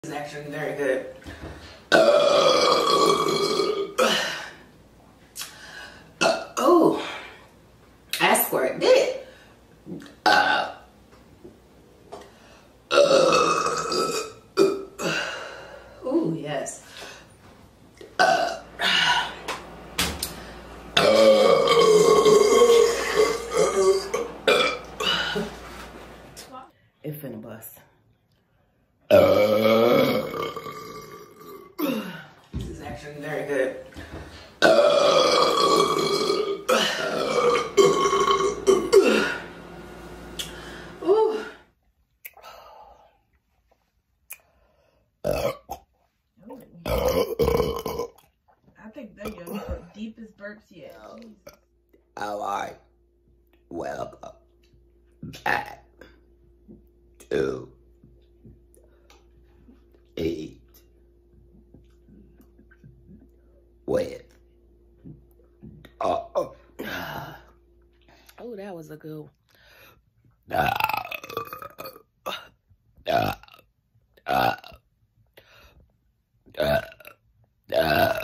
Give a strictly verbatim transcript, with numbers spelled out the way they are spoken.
Is actually very good. Uh, uh, oh, I squirted it. Uh, uh, oh, yes. Uh, it finna bust. Uh, this is actually very good. Uh, ooh. I think they're your deepest burps yet. Alright, welcome back to Eat with uh, oh. Oh, that was a good one. Uh, uh, uh, uh, uh.